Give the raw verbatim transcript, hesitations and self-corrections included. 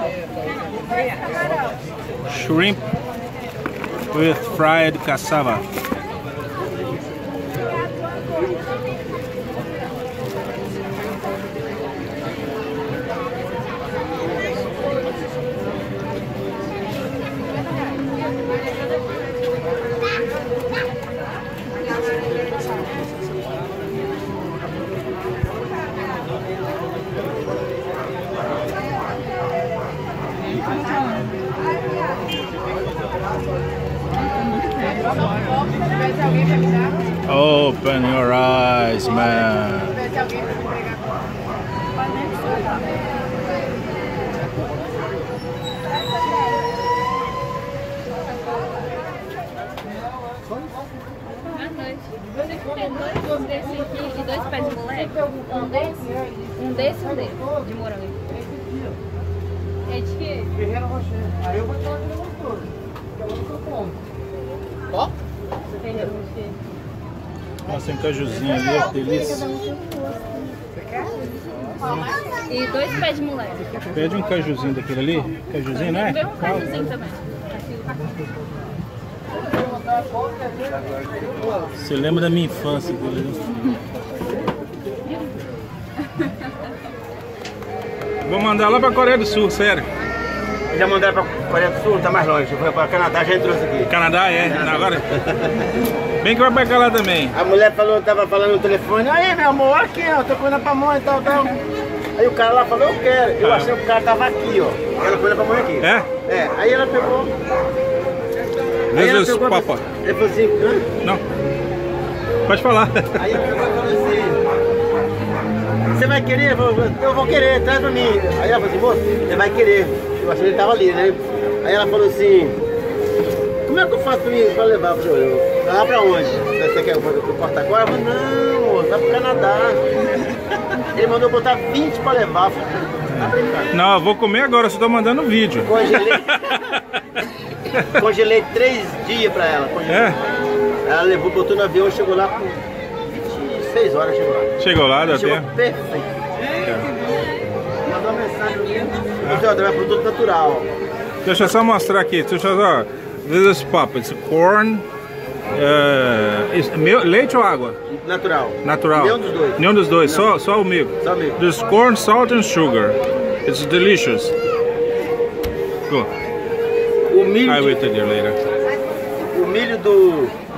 Shrimp with fried cassava. Open your eyes, man. Dois desses aqui e dois pés de moleque. Um desse, um desse e um desse de morango. É de quê? Ferreira Rocher. Aí eu vou te falar que ele gostou. Que é o que eu como. Ó. Ferreira Rocher. Nossa, tem cajuzinho ali, ó, delícia. E dois pés de moleque. Pede um cajuzinho daquele ali. Cajuzinho, não é? Vem um cajuzinho também. Você lembra da minha infância, dele? Vou mandar lá pra Coreia do Sul, sério. Já mandaram pra Coreia do Sul, tá mais longe. Foi pra Canadá, já entrou isso aqui. Canadá, é? Não, agora? Bem que vai pra cá lá também. A mulher falou, tava falando no telefone, aí meu amor, aqui ó, tô comendo pra mãe e tal, tal. Aí o cara lá falou, eu quero. Eu achei que o cara tava aqui, ó. Ela comendo pra mãe aqui. É? É, aí ela pegou. Aí ela Jesus, pegou, papa. ele falou assim, hã? Não. Pode falar. Aí ela pegou e falou assim, você vai querer? Eu, falei, eu vou querer, traz pra mim. Aí ela falou assim, moço, você vai querer. Eu achei que ele tava ali, né? Aí ela falou assim, como é que eu faço pra, mim, pra levar pro senhor? Lá pra onde? Você quer que eu corte agora? Eu falei, não, moço, vai pro Canadá. Ele mandou botar vinte pra levar. Tá brincando. Não, eu vou comer agora, eu só tô mandando vídeo. Congelei. Congelei três dias pra ela. Congelei. É? Ela levou, botou no avião e chegou lá com vinte e seis horas. Chegou lá. Chegou lá, deu Chegou tempo. perfeito. Mandou uma mensagem ali. É produto natural. Deixa eu só mostrar aqui. Deixa eu só. This is pop. It's corn. Uh, is, mel, leite ou água? Natural. Natural. Nenhum dos dois. Nenhum dos dois. Só, só o milk. Só o milk. This is corn, salt and sugar. It's delicious. Go. O milho, I will tell you later. o milho do